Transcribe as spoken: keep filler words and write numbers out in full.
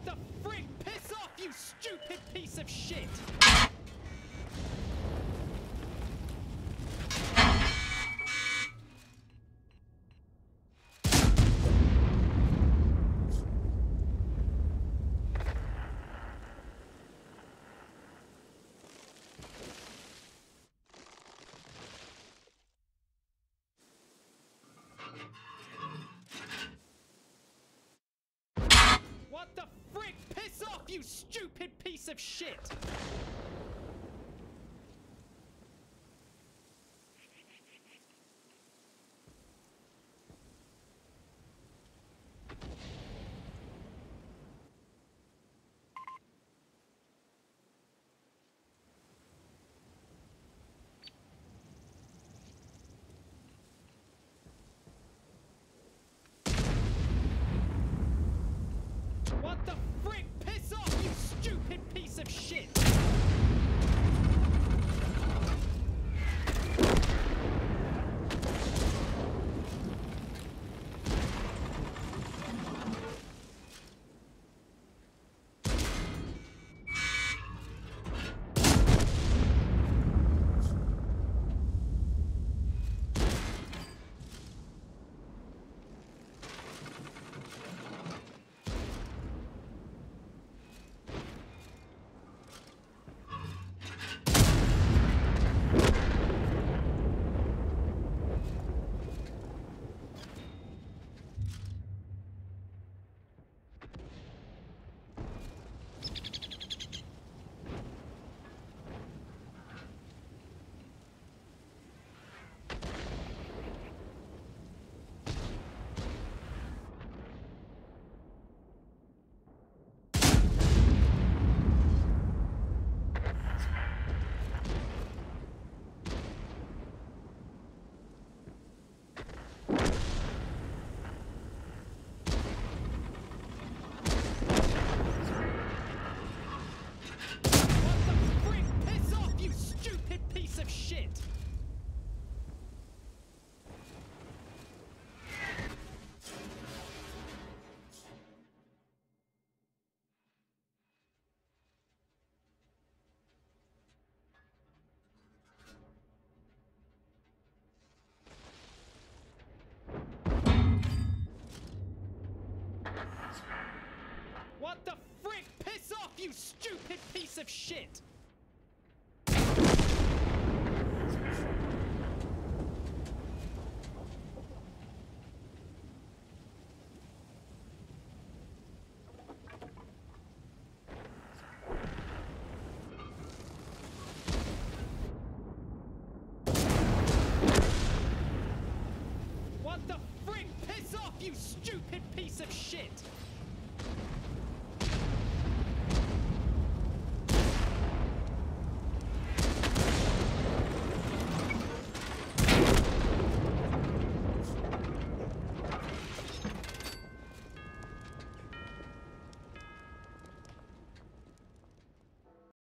What the frick? Piss off, you stupid piece of shit! What the frick? Piss off, you stupid piece of shit! What the frick? Piss off, you stupid piece of shit! What the frick? Piss off, you stupid piece of shit! What the frick? Piss off, you stupid piece of shit!